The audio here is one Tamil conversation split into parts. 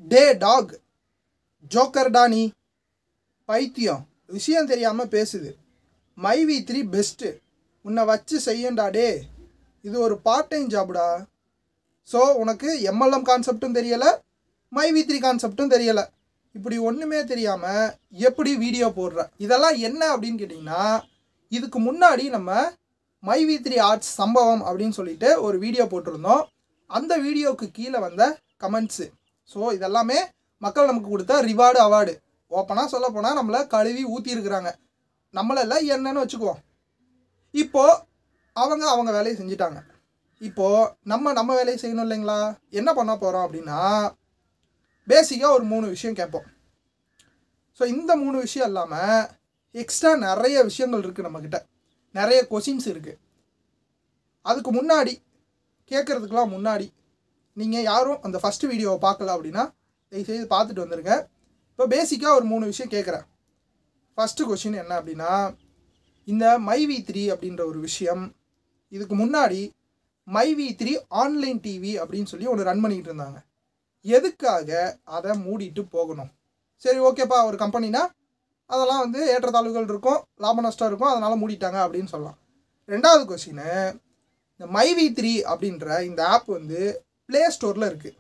டே டாக், ஜோக்கர்டா நீ, பைத்தியம், விஷயம் தெரியாமல் பேசுது, மைவி3 பெஸ்ட்டு, உன்னை வச்சு செய்யண்டா டே, இது ஒரு பார்ட் டைம் ஜாப்டா. ஸோ உனக்கு எம்எல்எம் கான்செப்டும் தெரியலை, மைவி3 கான்செப்டும் தெரியலை, இப்படி ஒன்றுமே தெரியாமல் எப்படி வீடியோ போடுற? இதெல்லாம் என்ன அப்படின்னு கேட்டிங்கன்னா, இதுக்கு முன்னாடி நம்ம மைவி3 ஆர்ட்ஸ் சம்பவம் அப்படின்னு சொல்லிட்டு ஒரு வீடியோ போட்டிருந்தோம். அந்த வீடியோவுக்கு கீழே வந்த கமெண்ட்ஸு. ஸோ இதெல்லாமே மக்கள் நமக்கு கொடுத்த ரிவார்டு அவார்டு. ஓப்பனாக சொல்ல போனால் நம்மளை கழுவி ஊற்றிருக்கிறாங்க. நம்மளெல்லாம் என்னன்னு வச்சுக்குவோம். இப்போது அவங்க வேலையை செஞ்சிட்டாங்க. இப்போது நம்ம வேலையை செய்யணும் இல்லைங்களா? என்ன பண்ண போகிறோம் அப்படின்னா, பேசிக்காக ஒரு 3 விஷயம் கேட்போம். ஸோ இந்த 3 விஷயம் இல்லாமல் எக்ஸ்ட்ரா நிறைய விஷயங்கள் இருக்குது நம்மக்கிட்ட, நிறைய கொஷின்ஸ் இருக்குது. அதுக்கு முன்னாடி கேட்குறதுக்கெலாம் முன்னாடி நீங்கள் யாரும் அந்த ஃபஸ்ட்டு வீடியோவை பார்க்கல அப்படின்னா தயவுசெய்து பார்த்துட்டு வந்துடுங்க. இப்போ பேசிக்காக ஒரு 3 விஷயம் கேட்குறேன். ஃபஸ்ட்டு கொஷின் என்ன அப்படின்னா, இந்த மைவி3 அப்படின்ற ஒரு விஷயம், இதுக்கு முன்னாடி மைவி3 ஆன்லைன் டிவி அப்படின்னு சொல்லி ஒன்று ரன் பண்ணிக்கிட்டு இருந்தாங்க. எதுக்காக அதை மூடிட்டு போகணும்? சரி ஓகேப்பா, ஒரு கம்பெனினா அதெல்லாம் வந்து ஏற்றத்தாழ்வுகள் இருக்கும், லாப நஷ்டம் இருக்கும், அதனால் மூடிட்டாங்க அப்படின்னு சொல்லலாம். ரெண்டாவது கொஷின், இந்த மைவி3 அப்படின்ற இந்த ஆப் வந்து ப்ளே ஸ்டோரில் இருக்குது,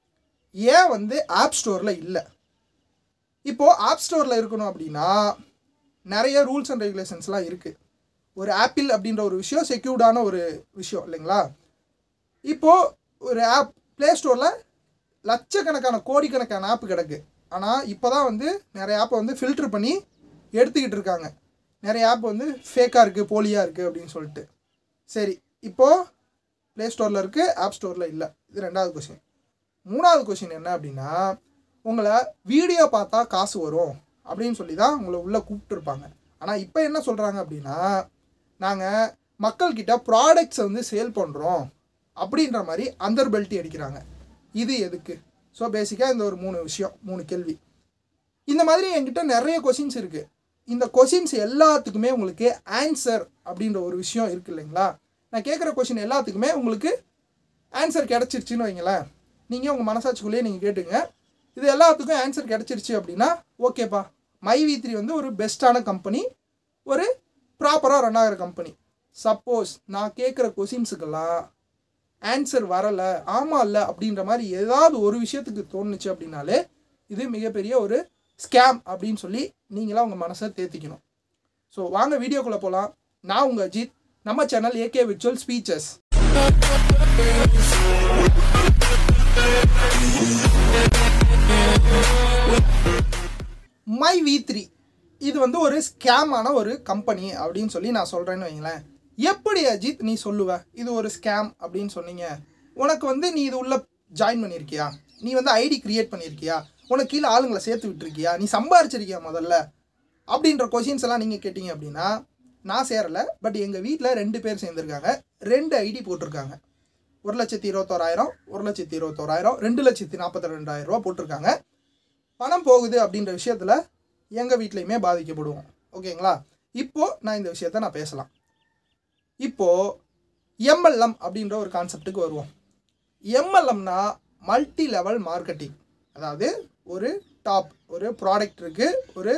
ஏன் வந்து ஆப் ஸ்டோரில் இல்லை? இப்போது ஆப் ஸ்டோரில் இருக்கணும் அப்படின்னா நிறைய ரூல்ஸ் அண்ட் ரெகுலேஷன்ஸ்லாம் இருக்குது. ஒரு ஆப்பிள் அப்படின்ற ஒரு விஷயம் செக்யூர்டான ஒரு விஷயம் இல்லைங்களா? இப்போது ஒரு ஆப் ப்ளே ஸ்டோரில் லட்சக்கணக்கான கோடிக்கணக்கான ஆப் கிடக்கு. ஆனால் இப்போ தான் வந்து நிறைய ஆப்பை வந்து ஃபில்ட்ரு பண்ணி எடுத்துக்கிட்டு இருக்காங்க. நிறைய ஆப் வந்து ஃபேக்காக இருக்குது, போலியாக இருக்குது அப்படின்னு சொல்லிட்டு. சரி, இப்போது ப்ளே ஸ்டோரில் இருக்குது, ஆப் ஸ்டோரில் இல்லை. இது ரெண்டாவது கொஷின். மூணாவது கொஷின் என்ன அப்படின்னா, உங்களை வீடியோ பார்த்தா காசு வரும் அப்படின்னு சொல்லி தான் உங்களை உள்ளே கூப்பிட்டுருப்பாங்க. ஆனால் இப்போ என்ன சொல்கிறாங்க அப்படின்னா, நாங்கள் மக்கள்கிட்ட ப்ராடக்ட்ஸை வந்து சேல் பண்ணுறோம் அப்படின்ற மாதிரி அந்தர் பெல்ட்டி அடிக்கிறாங்க. இது எதுக்கு? ஸோ பேசிக்காக இந்த ஒரு 3 விஷயம், 3 கேள்வி. இந்த மாதிரி என்கிட்ட நிறைய கொஷின்ஸ் இருக்குது. இந்த கொஷின்ஸ் எல்லாத்துக்குமே உங்களுக்கு ஆன்சர் அப்படின்ற ஒரு விஷயம் இருக்குது இல்லைங்களா? நான் கேட்குற கொஷின் எல்லாத்துக்குமே உங்களுக்கு ஆன்சர் கிடச்சிருச்சின்னு வைங்களேன். நீங்கள் உங்கள் மனசாட்சிக்குள்ளேயே நீங்கள் கேட்டுங்க, இது எல்லாத்துக்கும் ஆன்சர் கிடச்சிருச்சு அப்படின்னா ஓகேப்பா, மைவி3 வந்து ஒரு பெஸ்ட்டான கம்பெனி, ஒரு ப்ராப்பராக ரன் ஆகிற கம்பெனி. சப்போஸ் நான் கேட்குற கொஷின்ஸுக்கெல்லாம் ஆன்சர் வரலை, ஆமாம் இல்லை அப்படின்ற மாதிரி ஏதாவது ஒரு விஷயத்துக்கு தோணுச்சு அப்படின்னாலே இது மிகப்பெரிய ஒரு ஸ்கேம் அப்படின்னு சொல்லி நீங்களாம் உங்கள் மனசை தேத்திக்கணும். ஸோ வாங்க வீடியோக்குள்ளே போகலாம். நான் உங்கள் அஜித், நம்ம சேனல் ஏகே விர்ச்சுவல் ஸ்பீச்சஸ். மைவி3 இது வந்து ஒரு ஸ்கேமான ஒரு கம்பெனி அப்படின்னு சொல்லி நான் சொல்கிறேன்னு வைங்களேன். எப்படி அஜித் நீ சொல்லுவ இது ஒரு ஸ்கேம் அப்படின்னு சொன்னீங்க? உனக்கு வந்து நீ இது உள்ள ஜாயின் பண்ணியிருக்கியா? நீ வந்து ஐடி கிரியேட் பண்ணியிருக்கியா? உனக்கு கீழே ஆளுங்களை சேர்த்து விட்டுருக்கியா? நீ சம்பாரிச்சிருக்கியா முதல்ல? அப்படின்ற கொஷின்ஸ் எல்லாம் நீங்கள் கேட்டிங்க அப்படின்னா, நான் சேரலை, பட் எங்கள் வீட்டில் 2 பேர் சேர்ந்துருக்காங்க, 2 ஐடி போட்டிருக்காங்க. 1,21,000, 1,21,000, 2,42,000 போட்டிருக்காங்க. பணம் போகுது அப்படின்ற விஷயத்தில் எங்கள் வீட்லையுமே பாதிக்கப்படுவோம். ஓகேங்களா? இப்போது நான் இந்த விஷயத்த நான் பேசலாம். இப்போது எம்எல்எம் அப்படின்ற ஒரு கான்செப்டுக்கு வருவோம். எம்எல்எம்னா மல்டி லெவல் மார்க்கெட்டிங். அதாவது ஒரு டாப் ஒரு ப்ராடக்ட் இருக்குது, ஒரு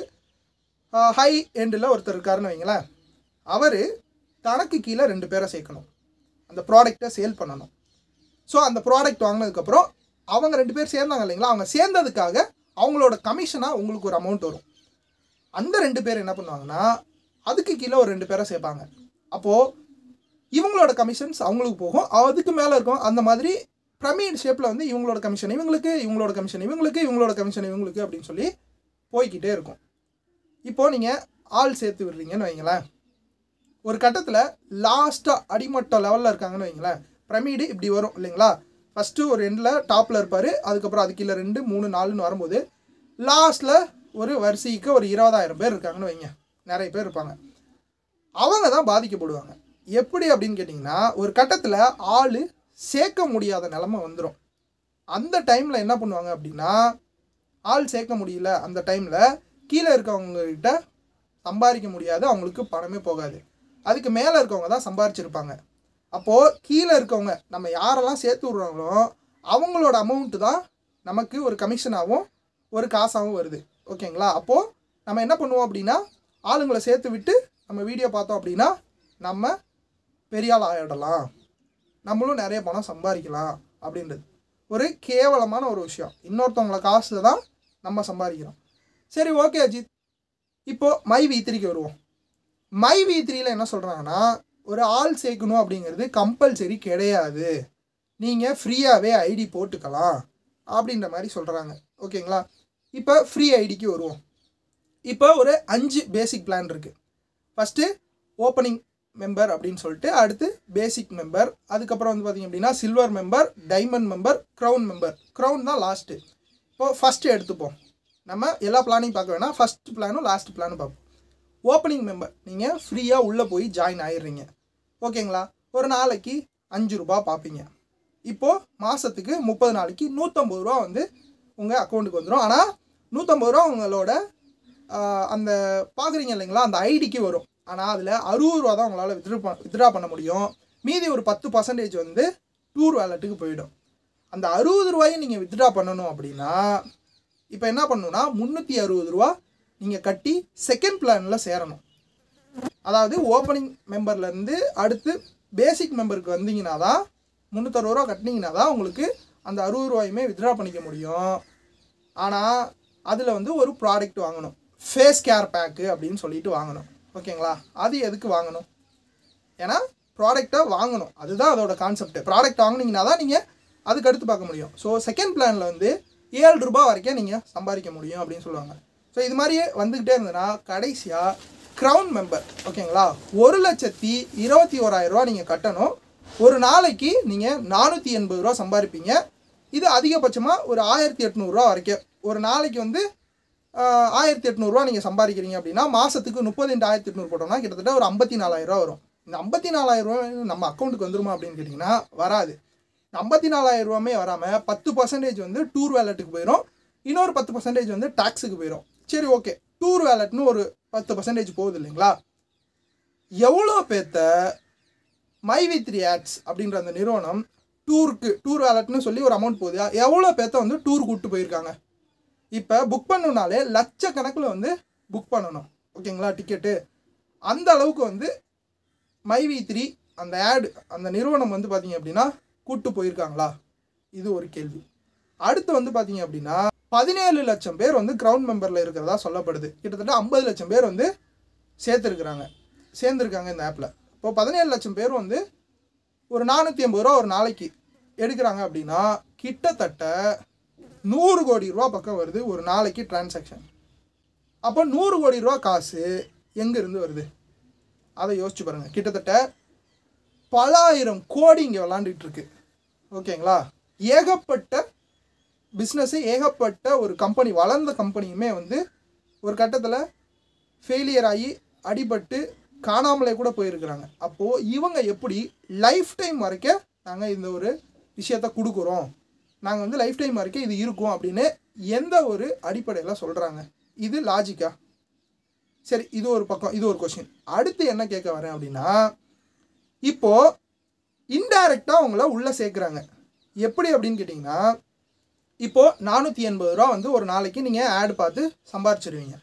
ஹை எண்டில் ஒருத்தர் இருக்காருன்னு வைங்களேன். அவர் தனக்கு கீழே 2 பேரை சேர்க்கணும், அந்த ப்ராடக்டை சேல் பண்ணணும். ஸோ அந்த ப்ராடக்ட் வாங்கினதுக்கப்புறம் அவங்க 2 பேர் சேர்ந்தாங்க இல்லைங்களா? அவங்க சேர்ந்ததுக்காக அவங்களோட கமிஷனாக உங்களுக்கு ஒரு அமௌண்ட் வரும். அந்த 2 பேர் என்ன பண்ணுவாங்கன்னா, அதுக்கு கீழே ஒரு 2 பேரை சேர்ப்பாங்க. அப்போது இவங்களோட கமிஷன்ஸ் அவங்களுக்கு போகும், அதுக்கு மேலே இருக்கும். அந்த மாதிரி பிரமிட் ஷேப்பில் வந்து இவங்களோட கமிஷன் இவங்களுக்கு, இவங்களோட கமிஷன் இவங்களுக்கு, இவங்களோட கமிஷன் இவங்களுக்கு அப்படின்னு சொல்லி போய்கிட்டே இருக்கும். இப்போது நீங்கள் ஆள் சேர்த்து விடுறீங்கன்னு வைங்களேன். ஒரு கட்டத்தில் லாஸ்ட்டாக அடிமட்ட லெவலில் இருக்காங்கன்னு வைங்களேன். பிரமிடு இப்படி வரும் இல்லைங்களா? ஃபஸ்ட்டு ஒரு எண்டில் டாப்பில் இருப்பார், அதுக்கப்புறம் அது கீழே 2, 3, 4ன்னு வரும்போது லாஸ்ட்டில் ஒரு வரிசைக்கு ஒரு 20,000 பேர் இருக்காங்கன்னு வைங்க. நிறைய பேர் இருப்பாங்க. அவங்க தான் பாதிக்கப்படுவாங்க. எப்படி அப்படின்னு கேட்டிங்கன்னா, ஒரு கட்டத்தில் ஆள் சேர்க்க முடியாத நிலமை வந்துடும். அந்த டைமில் என்ன பண்ணுவாங்க அப்படின்னா, ஆள் சேர்க்க முடியல, அந்த டைமில் கீழே இருக்கவங்ககிட்ட சம்பாதிக்க முடியாது, அவங்களுக்கு பணமே போகாது. அதுக்கு மேலே இருக்கவங்க தான் சம்பாரிச்சிருப்பாங்க. அப்போது கீழே இருக்கவங்க நம்ம யாரெல்லாம் சேர்த்து விட்றாங்களோ அவங்களோட அமௌண்ட்டு தான் நமக்கு ஒரு கமிஷனாகவும் ஒரு காசாகவும் வருது. ஓகேங்களா? அப்போது நம்ம என்ன பண்ணுவோம் அப்படின்னா, ஆளுங்களை சேர்த்து விட்டு நம்ம வீடியோ பார்த்தோம் அப்படின்னா நம்ம பெரிய ஆள் ஆகிடலாம், நம்மளும் நிறைய பணம் சம்பாதிக்கலாம் அப்படின்றது ஒரு கேவலமான ஒரு விஷயம். இன்னொருத்தவங்கள காசு தான் நம்ம சம்பாதிக்கிறோம். சரி, ஓகே அஜித், இப்போது MyV3க்கு வருவோம். MyV3யில் என்ன சொல்கிறாங்கன்னா, ஒரு ஆள் சேர்க்கணும் அப்படிங்கிறது கம்பல்சரி கிடையாது, நீங்கள் ஃப்ரீயாகவே ஐடி போட்டுக்கலாம் அப்படின்ற மாதிரி சொல்கிறாங்க. ஓகேங்களா? இப்போ ஃப்ரீ ஐடிக்கு வருவோம். இப்போ ஒரு 5 பேசிக் பிளான் இருக்குது. ஃபஸ்ட்டு ஓப்பனிங் மெம்பர் அப்படின்னு சொல்லிட்டு, அடுத்து பேசிக் மெம்பர், அதுக்கப்புறம் வந்து பார்த்திங்க அப்படின்னா silver member, diamond member, crown member. Crown தான் லாஸ்ட்டு. இப்போது ஃபஸ்ட்டு எடுத்துப்போம். நம்ம எல்லா பிளானையும் பார்க்க வேணாம், ஃபஸ்ட் பிளானும் லாஸ்ட் பிளானும் பார்ப்போம். ஓப்பனிங் மெம்பர், நீங்கள் ஃப்ரீயாக உள்ளே போய் ஜாயின் ஆகிடுறீங்க. ஓகேங்களா? ஒரு நாளைக்கு 5 ரூபா பார்ப்பீங்க. இப்போது மாதத்துக்கு 30 நாளைக்கு 150 ரூபா வந்து உங்கள் அக்கௌண்ட்டுக்கு வந்துடும். ஆனால் 150 ரூபா உங்களோட அந்த பார்க்குறீங்க இல்லைங்களா, அந்த ஐடிக்கு வரும். ஆனால் அதில் 60 ரூபா தான் உங்களால் வித்ட்ரா பண்ண முடியும். மீதி ஒரு 10% வந்து டூர் வேலெட்டுக்கு போயிடும். அந்த 60 ரூபாயும் நீங்கள் வித்ட்ரா பண்ணணும் அப்படின்னா இப்போ என்ன பண்ணணும்னா 360 ரூபா நீங்கள் கட்டி செகண்ட் பிளானில் சேரணும். அதாவது ஓப்பனிங் மெம்பர்லேருந்து அடுத்து பேசிக் மெம்பருக்கு வந்தீங்கன்னா தான் 360 ரூபா கட்டினீங்கன்னா தான் உங்களுக்கு அந்த 60 ரூபாயுமே வித்ட்ரா பண்ணிக்க முடியும். ஆனால் அதில் வந்து ஒரு ப்ராடக்ட் வாங்கணும், ஃபேஸ் கேர் பேக்கு அப்படின்னு சொல்லிட்டு வாங்கணும். ஓகேங்களா? அது எதுக்கு வாங்கணும்? ஏன்னா ப்ராடக்டை வாங்கணும், அதுதான் அதோட கான்செப்ட். ப்ராடக்ட் வாங்கினீங்கன்னா தான் நீங்கள் அதுக்கு அடுத்து பார்க்க முடியும். ஸோ செகண்ட் பிளானில் வந்து 7 ரூபா வரைக்கும் நீங்கள் சம்பாதிக்க முடியும் அப்படின்னு சொல்லுவாங்க. ஸோ இது மாதிரியே வந்துக்கிட்டே இருந்ததுன்னா கடைசியாக க்ரௌன் மெம்பர். ஓகேங்களா? 1,21,000 ரூபா நீங்கள் கட்டணும். ஒரு நாளைக்கு நீங்கள் 480 ரூபா சம்பாதிப்பீங்க. இது அதிகபட்சமாக ஒரு 1,800 ரூபா வரைக்கும். ஒரு நாளைக்கு வந்து 1,800 ரூபா நீங்கள் சம்பாதிக்கிறீங்க அப்படின்னா மாதத்துக்கு 30 × 1,800 போட்டோம்னா கிட்டத்தட்ட ஒரு 54,000 ரூபா வரும். இந்த 54,000 ரூபா நம்ம அக்கௌண்ட்டுக்கு வந்துருமா அப்படின்னு கேட்டிங்கன்னா வராது. 54,000 ரூபாமே வராமல் 10% வந்து டூர் வேலெட்டுக்கு போயிடும், இன்னொரு 10% வந்து டாக்ஸுக்கு போயிடும். சரி, ஓகே, டூர் வேலெட்னு ஒரு 10% போகுது இல்லைங்களா? எவ்வளோ பேர்த்த MyV3 ஆட்ஸ் அப்படின்ற அந்த நிறுவனம் டூர் வேலெட்னு சொல்லி ஒரு அமௌண்ட் போகுது, எவ்வளோ பேர்த்த வந்து டூர் கூப்பிட்டு போயிருக்காங்க. இப்போ புக் பண்ணணுனாலே லட்சக்கணக்கில் வந்து புக் பண்ணணும். ஓகேங்களா? டிக்கெட்டு அந்த அளவுக்கு வந்து MyV3 அந்த ஆடு அந்த நிறுவனம் வந்து பார்த்திங்க அப்படின்னா கூப்பிட்டு போயிருக்காங்களா? இது ஒரு கேள்வி. அடுத்து வந்து பார்த்திங்க அப்படின்னா 17 லட்சம் பேர் வந்து க்ரௌன் மெம்பரில் இருக்கிறதா சொல்லப்படுது. கிட்டத்தட்ட 50 லட்சம் பேர் வந்து சேர்ந்துருக்காங்க இந்த ஆப்பில். இப்போது 17 லட்சம் பேர் வந்து ஒரு 480 ரூபா ஒரு நாளைக்கு எடுக்கிறாங்க அப்படின்னா கிட்டத்தட்ட 100 கோடி ரூபா பக்கம் வருது ஒரு நாளைக்கு டிரான்சாக்ஷன். அப்போ 100 கோடி ரூபா காசு எங்கேருந்து வருது அதை யோசிச்சு பாருங்கள். கிட்டத்தட்ட பல ஆயிரம் கோடி இங்கே விளாண்டுட்டு இருக்கு. ஓகேங்களா? ஏகப்பட்ட பிஸ்னஸ்ஸு, ஏகப்பட்ட ஒரு கம்பெனி, வளர்ந்த கம்பெனியுமே வந்து ஒரு கட்டத்தில் ஃபெயிலியர் ஆகி அடிபட்டு காணாமலே கூட போயிருக்கிறாங்க. அப்போது இவங்க எப்படி லைஃப் டைம் வரைக்கும் நாங்கள் இந்த ஒரு விஷயத்த கொடுக்குறோம், நாங்கள் வந்து லைஃப் டைம் வரைக்கும் இது இருக்கும் அப்படின்னு எந்த ஒரு அடிப்படையில் சொல்கிறாங்க? இது லாஜிக்கா? சரி, இது ஒரு பக்கம், இது ஒரு கொஸ்டின். அடுத்து என்ன கேட்க வரேன் அப்படின்னா, இப்போது இன்டைரக்டாக உங்களை உள்ளே சேர்க்குறாங்க. எப்படி அப்படின்னு கேட்டிங்கன்னா, இப்போது 480 ரூபா வந்து ஒரு நாளைக்கு நீங்கள் ஆட் பார்த்து சம்பாரிச்சிருவீங்க.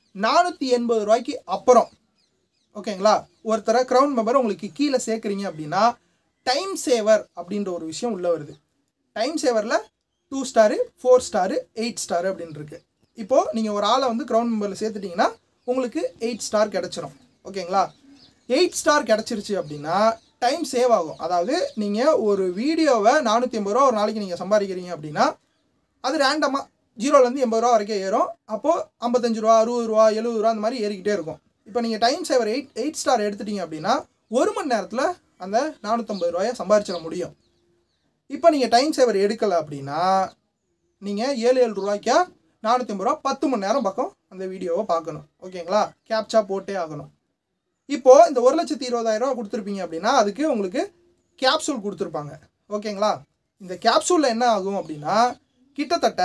480 ரூபாய்க்கு அப்புறம் ஓகேங்களா ஒருத்தரை க்ரௌன் மெம்பர் உங்களுக்கு கீழே சேர்க்குறீங்க அப்படின்னா டைம் சேவர் அப்படின்ற ஒரு விஷயம் உள்ளே வருது. டைம் சேவரில் 2 ஸ்டாரு 4 ஸ்டாரு 8 ஸ்டாரு அப்படின்னு இருக்குது. இப்போது நீங்கள் ஒரு ஆளை வந்து க்ரௌன் மெம்பரில் சேர்த்துட்டிங்கன்னா உங்களுக்கு 8 ஸ்டார் கிடச்சிரும். ஓகேங்களா? 8 ஸ்டார் கிடச்சிருச்சு அப்படின்னா டைம் சேவ் ஆகும். அதாவது நீங்கள் ஒரு வீடியோவை 480 ரூபா ஒரு நாளைக்கு நீங்கள் சம்பாதிக்கிறீங்க அப்படின்னா அது ரேண்டமாக 0லேருந்து 80 ரூபா வரைக்கும் ஏறும். அப்போது 55 ரூபா 60 ரூபா 70 ரூபா அந்த மாதிரி ஏறிக்கிட்டே இருக்கும். இப்போ நீங்கள் டைம் சேவர் 8 ஸ்டார் எடுத்துட்டீங்க அப்படின்னா 1 மணி நேரத்தில் அந்த 450 ரூபாயை சம்பாதிச்சிட முடியும். இப்போ நீங்கள் டைம் சேவர் எடுக்கலை அப்படின்னா நீங்கள் 7 ரூபாய்க்கா 450 ரூபா 10 மணி நேரம் பக்கம் அந்த வீடியோவை பார்க்கணும். ஓகேங்களா? கேப்சா போட்டே ஆகணும். இப்போது இந்த 1,20,000 ரூபா கொடுத்துருப்பீங்க அப்படின்னா அதுக்கு உங்களுக்கு கேப்சூல் கொடுத்துருப்பாங்க. ஓகேங்களா? இந்த கேப்சூலில் என்ன ஆகும் அப்படின்னா கிட்டத்தட்ட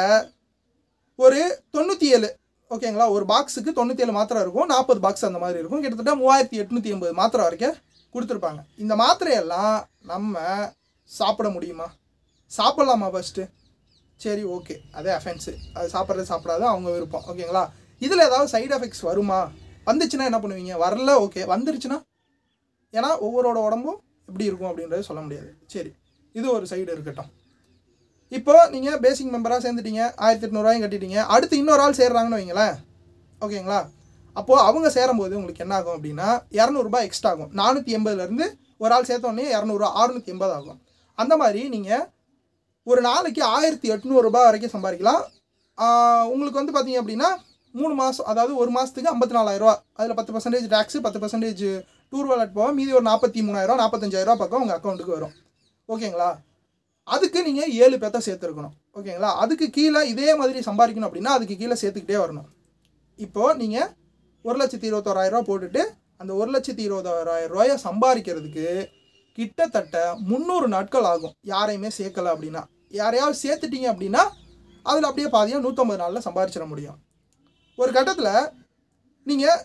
ஒரு 97, ஓகேங்களா, ஒரு பாக்ஸுக்கு 97 மாத்திரை இருக்கும், 40 பாக்ஸ் அந்த மாதிரி இருக்கும். கிட்டத்தட்ட 3,880 மாத்திரை வரைக்கும் கொடுத்துருப்பாங்க. இந்த மாத்திரையெல்லாம் நம்ம சாப்பிட முடியுமா? சாப்பிட்லாமா? ஃபஸ்ட்டு சரி ஓகே, அதே அஃபென்ஸு, அது சாப்பிட்றது சாப்பிடாது அவங்க விருப்பம். ஓகேங்களா? இதில் ஏதாவது சைடு எஃபெக்ட்ஸ் வருமா? வந்துச்சுன்னா என்ன பண்ணுவீங்க? வரல ஓகே, வந்துருச்சுன்னா? ஏன்னா ஒவ்வொருவோட உடம்பும் எப்படி இருக்கும் அப்படின்றது சொல்ல முடியாது. சரி, இது ஒரு சைடு இருக்கட்டும். இப்போ நீங்கள் பேசிக் மெம்பராக சேர்ந்துட்டீங்க, 1800 கட்டிட்டீங்க. அடுத்து இன்னொரு ஆள் சேர்றாங்கன்னு வைங்களேன். ஓகேங்களா? அப்போது அவங்க சேரும்போது உங்களுக்கு என்ன ஆகும் அப்படின்னா 200 எக்ஸ்ட்ரா ஆகும். 480லேருந்து ஒரு ஆள் சேர்த்தோடனே 200 680 ஆகும். அந்த மாதிரி நீங்கள் ஒரு நாளைக்கு 1800 வரைக்கும் சம்பாதிக்கலாம். உங்களுக்கு வந்து பார்த்தீங்க அப்படின்னா 3 மாதம், அதாவது ஒரு மாதத்துக்கு 54,000. அதில் 10% டேக்ஸு, 10% டூர் வாலெட் போக மீதி ஒரு 43,000 45,000 பக்கம் உங்கள் அக்கௌண்ட்டுக்கு வரும். ஓகேங்களா? அதுக்கு நீங்கள் 7 பேர்த்த சேர்த்துருக்கணும். ஓகேங்களா? அதுக்கு கீழே இதே மாதிரி சம்பாதிக்கணும் அப்படின்னா அதுக்கு கீழே சேர்த்துக்கிட்டே வரணும். இப்போது நீங்கள் 1,21,000 போட்டுட்டு அந்த 1,21,000 சம்பாதிக்கிறதுக்கு கிட்டத்தட்ட 300 நாட்கள் ஆகும். யாரையுமே சேர்க்கலை அப்படின்னா. யாரையாவது சேர்த்துட்டீங்க அப்படின்னா அதில் அப்படியே பாதியாக 150 நாளில் சம்பாதிச்சிட முடியும். ஒரு கட்டத்தில் நீங்கள்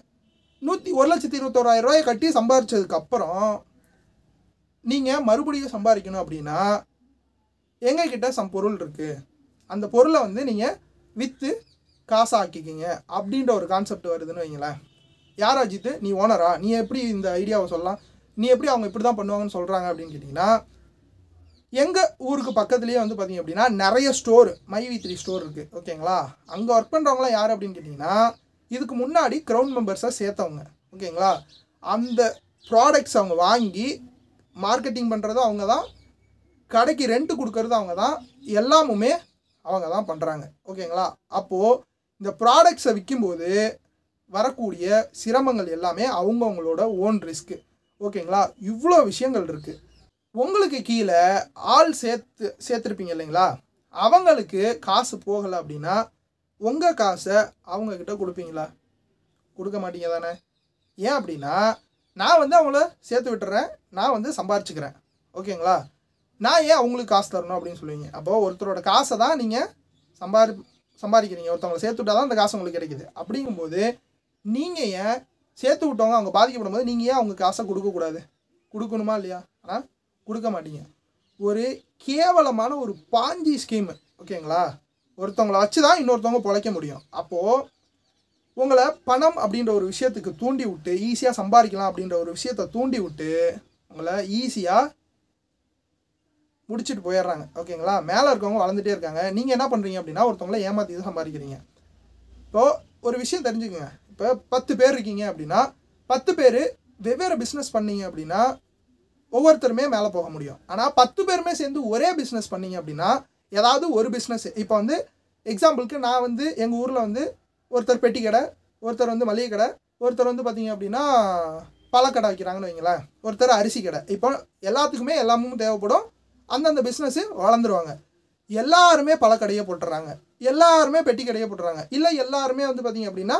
1,21,000 கட்டி சம்பாதிச்சதுக்கப்புறம் நீங்கள் மறுபடியும் சம்பாதிக்கணும் அப்படின்னா எங்ககிட்ட பொருள் இருக்குது, அந்த பொருளை வந்து நீங்கள் விற்று காசாக்கிக்கிங்க அப்படின்ற ஒரு கான்செப்ட் வருதுன்னு வைங்களேன். யார் அஜித், நீ ஓனரா, நீ எப்படி இந்த ஐடியாவை சொல்லலாம், நீ எப்படி அவங்க இப்படி தான் பண்ணுவாங்கன்னு சொல்கிறாங்க அப்படின்னு கேட்டிங்கன்னா, எங்கள் ஊருக்கு பக்கத்துலேயே வந்து பார்த்திங்க அப்படின்னா நிறைய ஸ்டோர் MyV3 ஸ்டோர் இருக்குது. ஓகேங்களா? அங்கே ஒர்க் பண்ணுறவங்களாம் யார் அப்படின்னு கேட்டிங்கன்னா இதுக்கு முன்னாடி க்ரௌண்ட் மெம்பர்ஸை சேர்த்தவங்க. ஓகேங்களா? அந்த ப்ராடக்ட்ஸ் அவங்க வாங்கி மார்க்கெட்டிங் பண்ணுறதும் அவங்க தான், கடைக்கு ரெண்ட்டு கொடுக்கறது அவங்க தான், எல்லாமுமே அவங்க தான் பண்ணுறாங்க. ஓகேங்களா? அப்போது இந்த ப்ராடக்ட்ஸை விற்கும்போது வரக்கூடிய சிரமங்கள் எல்லாமே அவங்கவுங்களோட ஓன் ரிஸ்க்கு. ஓகேங்களா? இவ்வளோ விஷயங்கள் இருக்குது. உங்களுக்கு கீழே ஆள் சேர்த்துருப்பீங்க இல்லைங்களா, அவங்களுக்கு காசு போகலை அப்படின்னா உங்கள் காசை அவங்கக்கிட்ட கொடுப்பீங்களா? கொடுக்க மாட்டீங்க தானே? ஏன் அப்படின்னா நான் வந்து அவங்கள சேர்த்து விட்டுறேன், நான் வந்து சம்பாரிச்சுக்கிறேன். ஓகேங்களா? நான் ஏன் அவங்களுக்கு காசு தரணும் அப்படின்னு சொல்லுவீங்க. அப்போது ஒருத்தரோட காசை தான் நீங்கள் சம்பாதிக்கிறீங்க, ஒருத்தவங்களை சேர்த்து விட்டால் தான் அந்த காசு உங்களுக்கு கிடைக்குது. அப்படிங்கும்போது நீங்கள் ஏன் சேர்த்து விட்டவங்க அவங்க பாதிக்கப்படும் போது நீங்கள் ஏன் அவங்க காசை கொடுக்கக்கூடாது? கொடுக்கணுமா இல்லையா? ஆனால் கொடுக்க மாட்டீங்க. ஒரு கேவலமான ஒரு பாஞ்சி ஸ்கீமு. ஓகேங்களா? ஒருத்தவங்களை வச்சு தான் இன்னொருத்தவங்க பிழைக்க முடியும். அப்போது உங்களை பணம் அப்படின்ற ஒரு விஷயத்துக்கு தூண்டி விட்டு ஈஸியாக சம்பாதிக்கலாம் அப்படின்ற ஒரு விஷயத்தை தூண்டி விட்டு உங்களை ஈஸியாக முடிச்சுட்டு போயிடுறாங்க. ஓகேங்களா? மேலே இருக்கவங்க வளர்ந்துட்டே இருக்காங்க, நீங்கள் என்ன பண்ணுறீங்க அப்படின்னா ஒருத்தவங்களை ஏமாற்றி தான் சம்பாதிக்கிறீங்க. இப்போது ஒரு விஷயம் தெரிஞ்சுக்கோங்க. இப்போ 10 பேர் இருக்கீங்க அப்படின்னா 10 பேர் வெவ்வேறு பிஸ்னஸ் பண்ணீங்க அப்படின்னா ஒவ்வொருத்தருமே மேலே போக முடியும். ஆனால் 10 பேருமே சேர்ந்து ஒரே பிஸ்னஸ் பண்ணீங்க அப்படின்னா ஏதாவது ஒரு பிஸ்னஸ், இப்போ வந்து எக்ஸாம்பிளுக்கு நான் வந்து எங்கள் ஊரில் வந்து ஒருத்தர் பெட்டி கடை, ஒருத்தர் வந்து மளிகை கடை, ஒருத்தர் வந்து பார்த்திங்க அப்படின்னா பழக்கடை வைக்கிறாங்கன்னு வைங்களேன், ஒருத்தர் அரிசி கடை. இப்போ எல்லாத்துக்குமே எல்லாமும் தேவைப்படும், அந்தந்த பிஸ்னஸ்ஸு வளர்ந்துருவாங்க. எல்லாருமே பழக்கடையை போட்டுறாங்க, எல்லாருமே பெட்டி கடையை போட்டுறாங்க, இல்லை எல்லாருமே வந்து பார்த்திங்க அப்படின்னா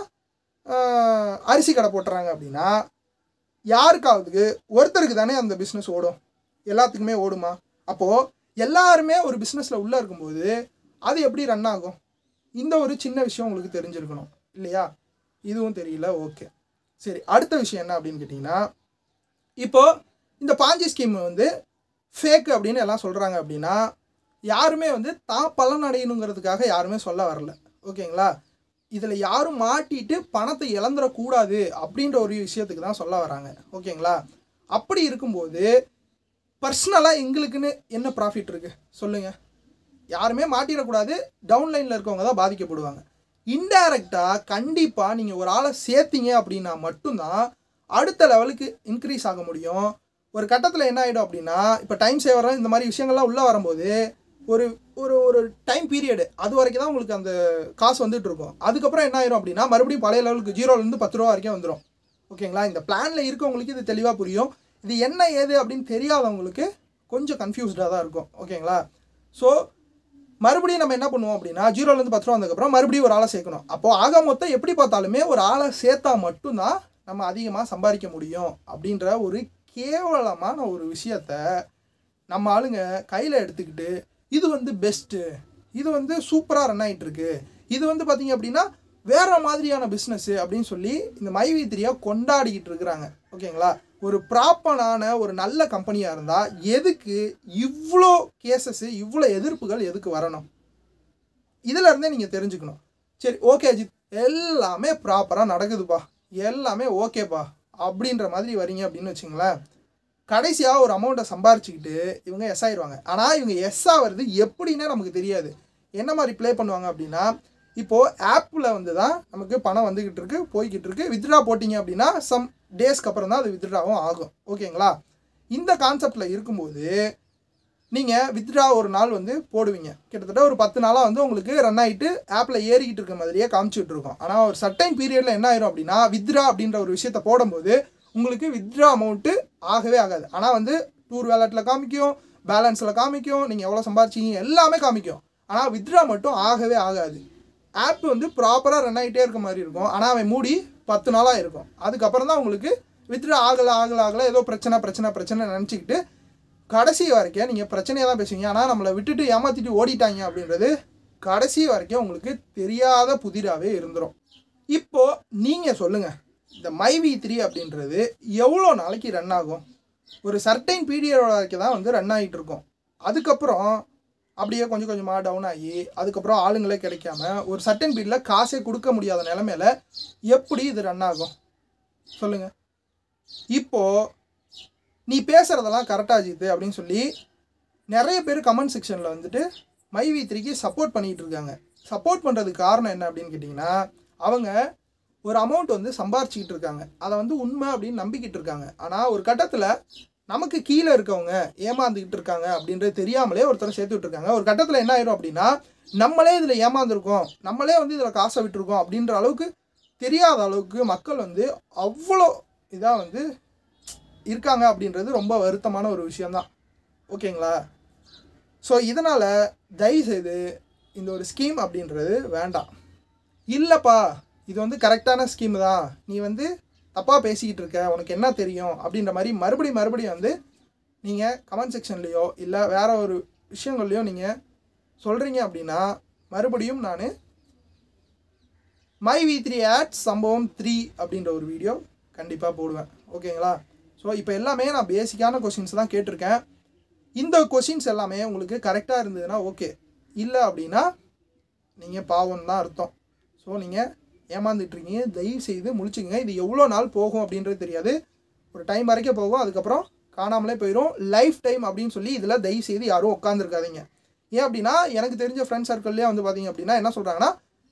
அரிசி கடை போட்டுறாங்க அப்படின்னா யாருக்காவது ஒருத்தருக்கு தானே அந்த பிஸ்னஸ் ஓடும், எல்லாத்துக்குமே ஓடுமா? அப்போது எல்லாருமே ஒரு பிஸ்னஸில் உள்ளே இருக்கும்போது அது எப்படி ரன் ஆகும்? இந்த ஒரு சின்ன விஷயம் உங்களுக்கு தெரிஞ்சிருக்கணும் இல்லையா? இதுவும் தெரியல. ஓகே, சரி, அடுத்த விஷயம் என்ன அப்படின்னு கேட்டிங்கன்னா, இப்போது இந்த பாஞ்சி ஸ்கீம் வந்து ஃபேக்கு அப்படின்னு எல்லாம் சொல்கிறாங்க அப்படின்னா யாருமே வந்து தான் பலன் அடையணுங்கிறதுக்காக யாருமே சொல்ல வரல. ஓகேங்களா? இதில் யாரும் மாட்டிட்டு பணத்தை இழந்துடக்கூடாது அப்படின்ற ஒரு விஷயத்துக்கு தான் சொல்ல வராங்க. ஓகேங்களா? அப்படி இருக்கும்போது பர்சனலாக எங்களுக்குன்னு என்ன ப்ராஃபிட் இருக்குது சொல்லுங்கள்? யாருமே மாட்டிடக்கூடாது, டவுன்லைனில் இருக்கவங்க தான் பாதிக்கப்படுவாங்க. இன்டைரக்டாக கண்டிப்பாக நீங்கள் ஒரு ஆளை சேர்த்திங்க அப்படின்னா மட்டும்தான் அடுத்த லெவலுக்கு இன்க்ரீஸ் ஆக முடியும். ஒரு கட்டத்தில் என்ன ஆகிடும் அப்படின்னா, இப்போ டைம் சேவர் இந்த மாதிரி விஷயங்கள்லாம் உள்ளே வரும்போது ஒரு ஒரு ஒரு டைம் பீரியடு அது வரைக்கும் தான் உங்களுக்கு அந்த காசு வந்துட்டு இருக்கும். அதுக்கப்புறம் என்ன ஆயிரும் அப்படின்னா மறுபடியும் பழைய லெவலுக்கு 0லேருந்து 10 ரூபா வரைக்கும் வந்துடும். ஓகேங்களா? இந்த பிளானில் இருக்கவங்களுக்கு இது தெளிவாக புரியும். இது என்ன ஏது அப்படின்னு தெரியாதவங்களுக்கு கொஞ்சம் கன்ஃபியூஸ்டாக தான் இருக்கும். ஓகேங்களா? ஸோ மறுபடியும் நம்ம என்ன பண்ணுவோம் அப்படின்னா 0லேருந்து 10 ரூபா வந்ததுக்கப்புறம் மறுபடியும் ஒரு ஆளை சேர்க்கணும். அப்போது ஆக மொத்தம் எப்படி பார்த்தாலுமே ஒரு ஆளை சேர்த்தா மட்டும்தான் நம்ம அதிகமாக சம்பாதிக்க முடியும் அப்படின்ற ஒரு கேவலமான ஒரு விஷயத்த நம்ம ஆளுங்க கையில் எடுத்துக்கிட்டு இது வந்து பெஸ்ட்டு, இது வந்து சூப்பராக ரன் ஆகிட்டுருக்கு, இது வந்து பார்த்திங்க அப்படின்னா வேறு மாதிரியான பிஸ்னஸ்ஸு அப்படின்னு சொல்லி இந்த MyV3 கொண்டாடிக்கிட்டு இருக்கிறாங்க. ஓகேங்களா? ஒரு ப்ராப்பரான ஒரு நல்ல கம்பெனியாக இருந்தால் எதுக்கு இவ்வளோ கேசஸ்ஸு, இவ்வளோ எதிர்ப்புகள் எதுக்கு வரணும்? இதில் இருந்தே நீங்கள் தெரிஞ்சுக்கணும். சரி ஓகே அஜித், எல்லாமே ப்ராப்பராக நடக்குதுப்பா, எல்லாமே ஓகேப்பா அப்படின்ற மாதிரி வரீங்க அப்படின்னு வச்சுங்களேன், கடைசியாக ஒரு அமௌண்ட்டை சம்பாரிச்சுக்கிட்டு இவங்க எஸ் ஆயிடுவாங்க. ஆனால் இவங்க எஸ் ஆகிறது எப்படின்னே நமக்கு தெரியாது. என்ன மாதிரி ப்ளே பண்ணுவாங்க அப்படின்னா, இப்போது ஆப்பில் வந்து தான் நமக்கு பணம் வந்துக்கிட்டு இருக்கு, போய்கிட்டு இருக்கு. வித்ட்ரா போட்டிங்க அப்படின்னா சம் டேஸ்க்கு அப்புறம் தான் அது வித்ட்ராவும் ஆகும். ஓகேங்களா? இந்த கான்செப்டில் இருக்கும்போது நீங்கள் வித்ட்ரா ஒரு நாள் வந்து போடுவீங்க, கிட்டத்தட்ட ஒரு 10 நாளாக வந்து உங்களுக்கு ரன் ஆகிட்டு ஆப்பில் ஏறிக்கிட்டு இருக்க மாதிரியே காமிச்சிட்டு இருக்கோம். ஆனால் ஒரு சர்டைன் பீரியடில் என்ன ஆயிரும் அப்படின்னா, வித்ட்ரா அப்படின்ற ஒரு விஷயத்தை போடும்போது உங்களுக்கு வித்ட்ரா அமௌண்ட்டு ஆகவே ஆகாது. ஆனால் வந்து டூர் வேலெட்டில் காமிக்கும், பேலன்ஸில் காமிக்கும், நீங்கள் எவ்வளோ சம்பாரிச்சிங்க எல்லாமே காமிக்கும். ஆனால் வித்ட்ரா மட்டும் ஆகவே ஆகாது. ஆப் வந்து ப்ராப்பராக ரன் ஆகிட்டே இருக்க மாதிரி இருக்கும். ஆனால் அவன் மூடி 10 நாளாக இருக்கும். அதுக்கப்புறம் தான் உங்களுக்கு வித்ட்ரா ஆகலை ஏதோ பிரச்சனை நினச்சிக்கிட்டு கடைசி வரைக்கும் நீங்கள் பிரச்சனையாக தான் பேசுவீங்க. ஆனால் நம்மளை விட்டுட்டு ஏமாற்றிட்டு ஓடிட்டாங்க அப்படின்றது கடைசி வரைக்கும் உங்களுக்கு தெரியாத புதிராகவே இருந்துடும். இப்போது நீங்கள் சொல்லுங்கள், இந்த MyV3 அப்படின்றது எவ்வளோ நாளைக்கு ரன் ஆகும்? ஒரு சர்டைன் பீரியட் வரைக்கும் தான் வந்து ரன் ஆகிட்டு இருக்கும். அதுக்கப்புறம் அப்படியே கொஞ்சம் கொஞ்சமாக டவுன் ஆகி அதுக்கப்புறம் ஆளுங்களே கிடைக்காம ஒரு சர்டைன் பீரியடில் காசே கொடுக்க முடியாத நிலமையில எப்படி இது ரன் ஆகும் சொல்லுங்கள்? இப்போது நீ பேசுகிறதெல்லாம் கரெக்டாக அஜித் அப்படின்னு சொல்லி நிறைய பேர் கமெண்ட் செக்ஷனில் வந்துட்டு MyV3க்கு சப்போர்ட் பண்ணிகிட்டு இருக்காங்க. சப்போர்ட் பண்ணுறதுக்கு காரணம் என்ன அப்படின்னு கேட்டிங்கன்னா, அவங்க ஒரு அமௌண்ட் வந்து சம்பாரிச்சிக்கிட்டு இருக்காங்க, அதை வந்து உண்மை அப்படின்னு நம்பிக்கிட்டு இருக்காங்க. ஆனால் ஒரு கட்டத்தில் நமக்கு கீழே இருக்கவங்க ஏமாந்துக்கிட்டு இருக்காங்க அப்படின்றது தெரியாமலே ஒருத்தர் சேர்த்து விட்டுருக்காங்க. ஒரு கட்டத்தில் என்ன ஆயிரும் அப்படின்னா, நம்மளே இதில் ஏமாந்துருக்கோம், நம்மளே வந்து இதில் காசை விட்டுருக்கோம் அப்படின்ற அளவுக்கு தெரியாத அளவுக்கு மக்கள் வந்து அவ்வளோ இதாக வந்து இருக்காங்க அப்படின்றது ரொம்ப வருத்தமான ஒரு விஷயந்தான். ஓகேங்களா? ஸோ இதனால் தயவுசெய்து இந்த ஒரு ஸ்கீம் அப்படின்றது வேண்டாம். இல்லைப்பா இது வந்து கரெக்டான ஸ்கீம் தான், நீ வந்து தப்பாக பேசிக்கிட்டு இருக்க, உனக்கு என்ன தெரியும் அப்படின்ற மாதிரி மறுபடியும் வந்து நீங்கள் கமெண்ட் செக்ஷன்லேயோ இல்லை வேறு ஒரு விஷயங்கள்லையோ நீங்கள் சொல்கிறீங்க அப்படின்னா மறுபடியும் நான் MyV3 ஆட்ஸ் சம்பவம் 3 அப்படின்ற ஒரு வீடியோ கண்டிப்பாக போடுவேன். ஓகேங்களா? ஸோ இப்போ எல்லாமே நான் பேசிக்கான கொஷின்ஸ் தான் கேட்டிருக்கேன். இந்த கொஷின்ஸ் எல்லாமே உங்களுக்கு கரெக்டாக இருந்ததுன்னா ஓகே, இல்லை அப்படின்னா நீங்கள் பாவம் தான் அர்த்தம். ஸோ நீங்கள் ஏமாந்துட்டுருக்கீங்க, தயவு செய்து முழிச்சுங்க. இது எவ்வளோ நாள் போகும் அப்படின்றது தெரியாது, ஒரு டைம் வரைக்கும் போகும், அதுக்கப்புறம் காணாமலே போயிடும். லைஃப் டைம் அப்படின்னு சொல்லி இதில் தயவு செய்து யாரும் உட்காந்துருக்காதீங்க. ஏன் அப்படின்னா எனக்கு தெரிஞ்ச ஃப்ரெண்ட்ஸ் சர்க்கிள்லேயே வந்து பார்த்தீங்க அப்படின்னா என்ன சொல்கிறாங்கன்னா,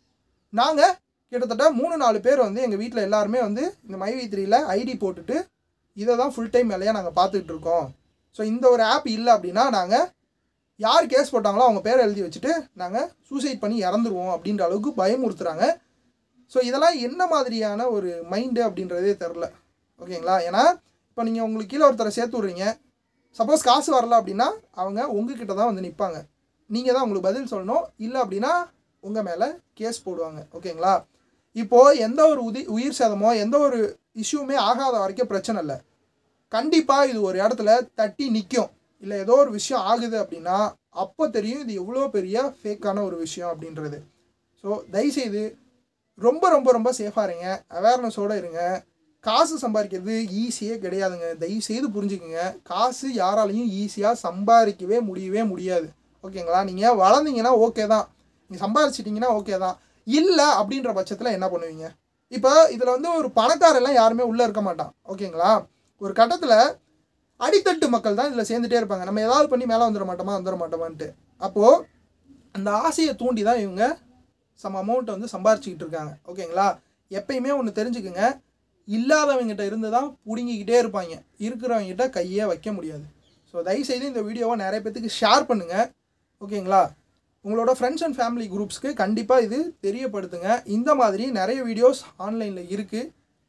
நாங்கள் கிட்டத்தட்ட 3-4 பேர் வந்து எங்கள் வீட்டில் எல்லாருமே வந்து இந்த MyV3ல ஐடி போட்டுட்டு இதை தான் ஃபுல் டைம் வேலையாக நாங்கள் பார்த்துக்கிட்டு இருக்கோம். ஸோ இந்த ஒரு ஆப் இல்லை அப்படின்னா நாங்கள் யார் கேஸ் போட்டாங்களோ அவங்க பேரை எழுதி வச்சுட்டு நாங்கள் சூசைட் பண்ணி இறந்துருவோம் அப்படின்ற அளவுக்கு பயமுறுத்துகிறாங்க. ஸோ இதெல்லாம் என்ன மாதிரியான ஒரு மைண்டு அப்படின்றதே தெரில. ஓகேங்களா? ஏன்னா இப்போ நீங்கள் உங்களுக்கு கீழே ஒருத்தரை சேர்த்து விட்றீங்க, சப்போஸ் காசு வரல அப்படின்னா அவங்க உங்ககிட்ட தான் வந்து நிற்பாங்க, நீங்கள் தான் உங்களுக்கு பதில் சொல்லணும். இல்லை அப்படின்னா உங்கள் மேலே கேஸ் போடுவாங்க. ஓகேங்களா? இப்போது எந்த ஒரு உயிர் சேதமோ எந்த ஒரு இஷ்யூமே ஆகாத வரைக்கும் பிரச்சனை இல்லை. கண்டிப்பாக இது ஒரு இடத்துல தட்டி நிற்கும், இல்லை ஏதோ ஒரு விஷயம் ஆகுது அப்படின்னா அப்போ தெரியும் இது எவ்வளோ பெரிய ஃபேக்கான ஒரு விஷயம் அப்படின்றது. ஸோ தயவுசெய்து ரொம்ப ரொம்ப ரொம்ப சேஃபாக இருங்க, அவேர்னஸோடு இருங்க. காசு சம்பாதிக்கிறது ஈஸியே கிடையாதுங்க, தயவுசெய்து புரிஞ்சுக்குங்க. காசு யாராலையும் ஈஸியாக சம்பாதிக்கவே முடியாது. ஓகேங்களா? நீங்கள் வளர்ந்தீங்கன்னா ஓகே தான், நீங்கள் சம்பாதிச்சிட்டிங்கன்னா ஓகே தான். இல்லை அப்படின்ற பட்சத்தில் என்ன பண்ணுவீங்க? இப்போ இதில் வந்து ஒரு பணக்காரெல்லாம் யாருமே உள்ளே இருக்க மாட்டான். ஓகேங்களா? ஒரு கட்டத்தில் அடித்தட்டு மக்கள் தான் இதில் சேர்ந்துட்டே இருப்பாங்க, நம்ம ஏதாவது பண்ணி மேலே வந்துட மாட்டோமான்ட்டு. அப்போது அந்த ஆசையை தூண்டி தான் இவங்க சம் அமௌண்ட்டை வந்து சம்பாரிச்சிக்கிட்டு இருக்காங்க. ஓகேங்களா? எப்பயுமே ஒன்று தெரிஞ்சுக்குங்க, இல்லாதவங்ககிட்ட இருந்து தான் பிடுங்கிக்கிட்டே இருப்பாங்க, இருக்கிறவங்ககிட்ட கையே வைக்க முடியாது. ஸோ தயவுசெய்து இந்த வீடியோவை நிறைய பேத்துக்கு ஷேர் பண்ணுங்கள். ஓகேங்களா? உங்களோட ஃப்ரெண்ட்ஸ் அண்ட் ஃபேமிலி குரூப்ஸ்க்கு கண்டிப்பாக இது தெரியப்படுத்துங்க. இந்த மாதிரி நிறைய வீடியோஸ் ஆன்லைனில் இருக்குது,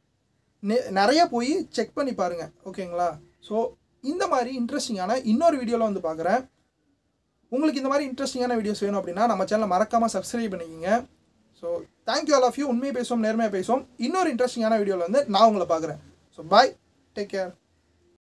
நிறைய போய் செக் பண்ணி பாருங்கள். ஓகேங்களா? ஸோ இந்த மாதிரி இன்ட்ரெஸ்டிங்கான இன்னொரு வீடியோவில் வந்து பார்க்குறேன். உங்களுக்கு இந்த மாதிரி இன்ட்ரெஸ்டிங்கான வீடியோஸ் வேணும் அப்படின்னா நம்ம சேனலை மறக்காமல் சப்ஸ்கிரைப் பண்ணிக்கோங்க. So thank you all of you. உண்மையை பேசுவோம், நேர்மையாக பேசுவோம். இன்னொரு இன்ட்ரெஸ்டிங்கான வீடியோவில் வந்து நான் உங்களை பார்க்குறேன். So bye, take care.